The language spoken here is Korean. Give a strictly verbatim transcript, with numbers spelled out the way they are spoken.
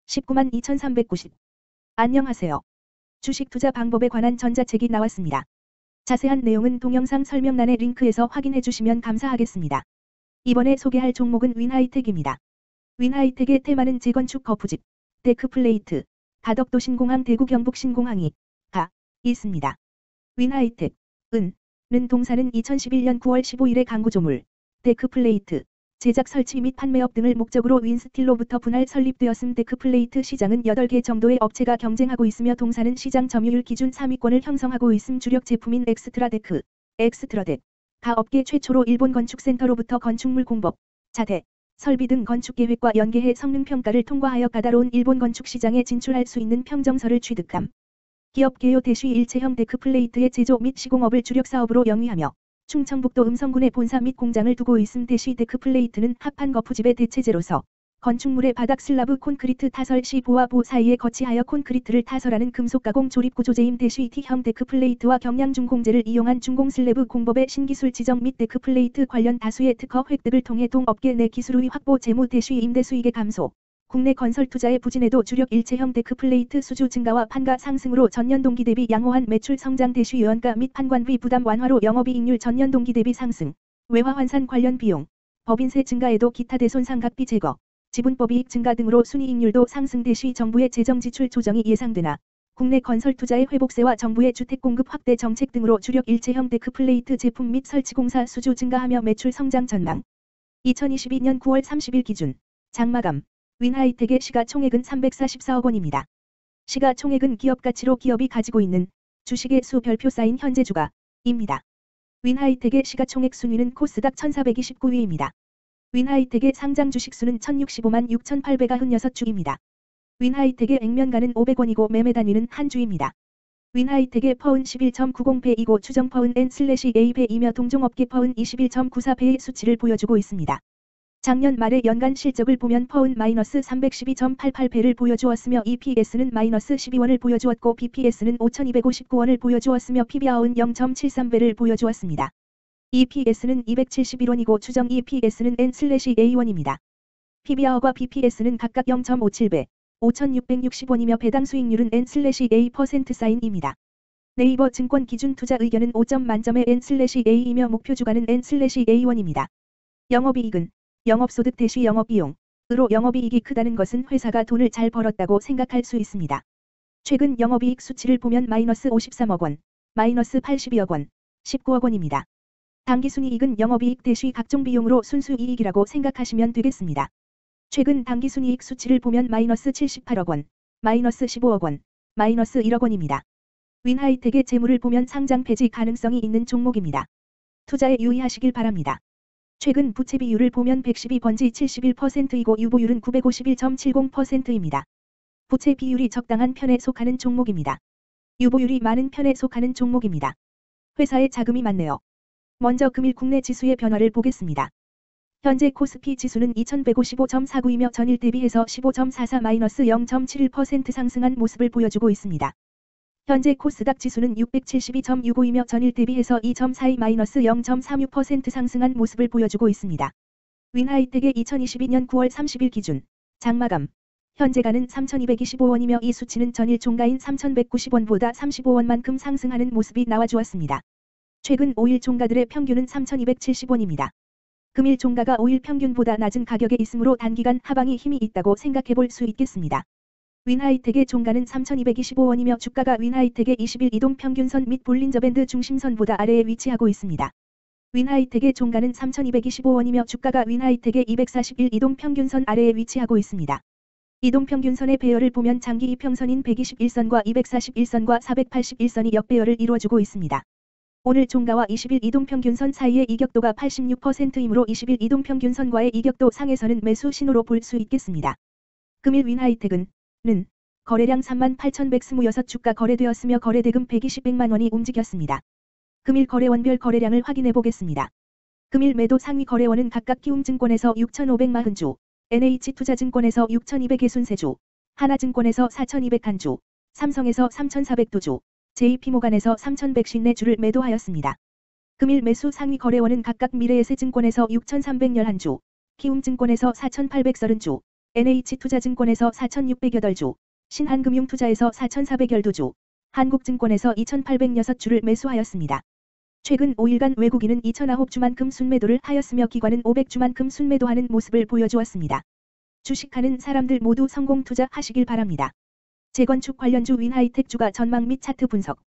십구만 이천삼백구십. 안녕하세요. 주식 투자 방법에 관한 전자책이 나왔습니다. 자세한 내용은 동영상 설명란의 링크에서 확인해 주시면 감사하겠습니다. 이번에 소개할 종목은 윈하이텍입니다. 윈하이텍의 테마는 재건축 거푸집, 데크플레이트, 가덕도 신공항 대구 경북 신공항이 가 있습니다. 윈하이텍, 은, 는 동사는 이천십일년 구월 십오일에 강구조물, 데크플레이트, 제작 설치 및 판매업 등을 목적으로 윈스틸로부터 분할 설립되었음. 데크플레이트 시장은 여덟 개 정도의 업체가 경쟁하고 있으며 동사는 시장 점유율 기준 삼위권을 형성하고 있음. 주력 제품인 엑스트라데크, 엑스트라덱, 가 업계 최초로 일본 건축센터로부터 건축물 공법, 자재, 설비 등 건축계획과 연계해 성능평가를 통과하여 까다로운 일본 건축 시장에 진출할 수 있는 평정서를 취득함. 기업 개요 대쉬 일체형 데크플레이트의 제조 및 시공업을 주력 사업으로 영위하며 충청북도 음성군에 본사 및 공장을 두고 있음. 대쉬 데크플레이트는 합판 거푸집의 대체제로서 건축물의 바닥 슬라브 콘크리트 타설 시 보와 보 사이에 거치하여 콘크리트를 타설하는 금속 가공 조립 구조재임. 대쉬 T형 데크플레이트와 경량 중공재를 이용한 중공 슬래브 공법의 신기술 지정 및 데크플레이트 관련 다수의 특허 획득을 통해 동업계 내 기술 우위 확보. 재무 대쉬 임대 수익의 감소, 국내 건설 투자의 부진에도 주력 일체형 데크플레이트 수주 증가와 판가 상승으로 전년 동기 대비 양호한 매출 성장. 대쉬 연가 및 판관비 부담 완화로 영업이익률 전년 동기 대비 상승, 외화 환산 관련 비용, 법인세 증가에도 기타 대손상 각비 제거, 지분법 이익 증가 등으로 순이익률도 상승. 대쉬 정부의 재정 지출 조정이 예상되나 국내 건설 투자의 회복세와 정부의 주택 공급 확대 정책 등으로 주력 일체형 데크플레이트 제품 및 설치공사 수주 증가하며 매출 성장 전망. 이천이십이년 구월 삼십일 기준 장마감 윈하이텍의 시가총액은 삼백사십사억 원입니다. 시가총액은 기업가치로 기업이 가지고 있는 주식의 수 별표 쌓인 현재 주가입니다. 윈하이텍의 시가총액 순위는 코스닥 천사백이십구위입니다. 윈하이텍의 상장 주식수는 천육십오만 육천팔백구십육 주입니다. 윈하이텍의 액면가는 오백 원이고 매매 단위는 한 주입니다. 윈하이텍의 퍼은 십일 점 구십 배이고 추정 퍼은 엔 에이 배이며 동종업계 퍼은 이십일 점 구사 배의 수치를 보여주고 있습니다. 작년 말의 연간 실적을 보면 퍼은 마이너스 삼백십이 점 팔팔 배를 보여주었으며 이피에스는 마이너스 십이 원을 보여주었고 비피에스는 오천이백오십구 원을 보여주었으며 피비알은 영 점 칠삼 배를 보여주었습니다. 이피에스는 이백칠십일 원이고 추정 이피에스는 엔 에이 원입니다. 피비알과 비피에스는 각각 영 점 오칠 배, 오천육백육십 원이며 배당 수익률은 엔 에이 퍼센트 사인입니다. 네이버 증권 기준 투자 의견은 오 점 만점의 엔 에이이며 목표 주가는 엔 에이 원입니다. 영업이익은 영업소득 대쉬 영업비용으로 영업이익이 크다는 것은 회사가 돈을 잘 벌었다고 생각할 수 있습니다. 최근 영업이익 수치를 보면 마이너스 오십삼억 원, 마이너스 팔십이억 원, 십구억 원입니다. 당기순이익은 영업이익 대쉬 각종 비용으로 순수이익이라고 생각하시면 되겠습니다. 최근 당기순이익 수치를 보면 마이너스 칠십팔억 원, 마이너스 십오억 원, 마이너스 일억 원입니다. 윈하이텍의 재물을 보면 상장 폐지 가능성이 있는 종목입니다. 투자에 유의하시길 바랍니다. 최근 부채 비율을 보면 백십이 번지 칠십일 퍼센트이고 유보율은 구백오십일 점 칠십 퍼센트입니다. 부채 비율이 적당한 편에 속하는 종목입니다. 유보율이 많은 편에 속하는 종목입니다. 회사에 자금이 많네요. 먼저 금일 국내 지수의 변화를 보겠습니다. 현재 코스피 지수는 이천백오십오 점 사구이며 전일 대비해서 십오 점 사사 마이너스 영 점 칠일 퍼센트 상승한 모습을 보여주고 있습니다. 현재 코스닥 지수는 육백칠십이 점 육오이며 전일 대비해서 이 점 사이 마이너스 영 점 삼육 퍼센트 상승한 모습을 보여주고 있습니다. 윈하이텍의 이천이십이년 구월 삼십일 기준 장마감 현재가는 삼천이백이십오 원이며 이 수치는 전일 종가인 삼천백구십 원보다 삼십오 원만큼 상승하는 모습이 나와주었습니다. 최근 오일 종가들의 평균은 삼천이백칠십 원입니다. 금일 종가가 오일 평균보다 낮은 가격에 있으므로 단기간 하방이 힘이 있다고 생각해 볼 수 있겠습니다. 윈하이텍의 종가는 삼천이백이십오 원이며 주가가 윈하이텍의 이십일 이동 평균선 및 볼린저밴드 중심선보다 아래에 위치하고 있습니다. 윈하이텍의 종가는 삼천이백이십오 원이며 주가가 윈하이텍의 이백사십일 이동 평균선 아래에 위치하고 있습니다. 이동 평균선의 배열을 보면 장기 이평선인 백이십일 선과 이백사십일 선과 사백팔십일 선이 역배열을 이루어주고 있습니다. 오늘 종가와 이십일 이동 평균선 사이의 이격도가 팔십육 퍼센트이므로 이십일 이동 평균선과의 이격도 상에서는 매수 신호로 볼 수 있겠습니다. 금일 윈하이텍은 는 거래량 삼만 팔천백이십육 주가 거래되었으며 거래대금 백이십백만 원이 움직였습니다. 금일 거래원별 거래량을 확인해 보겠습니다. 금일 매도 상위 거래원은 각각 키움증권에서 육천오백사십 주, 엔에이치투자증권에서 육천이백육십삼 주, 하나증권에서 사천이백일 주, 삼성에서 삼천사백이 주, 제이피모간에서 삼천백오십사 주를 매도하였습니다. 금일 매수 상위 거래원은 각각 미래에셋증권에서 육천삼백십일 주, 키움증권에서 사천팔백삼십 주, 엔에이치투자증권에서 사천육백여덟 주, 신한금융투자에서 사천사백십이 주, 한국증권에서 이천팔백육 주를 매수하였습니다. 최근 오 일간 외국인은 이천구 주만큼 순매도를 하였으며 기관은 오백 주만큼 순매도하는 모습을 보여주었습니다. 주식하는 사람들 모두 성공 투자하시길 바랍니다. 재건축 관련주 윈하이텍주가 전망 및 차트 분석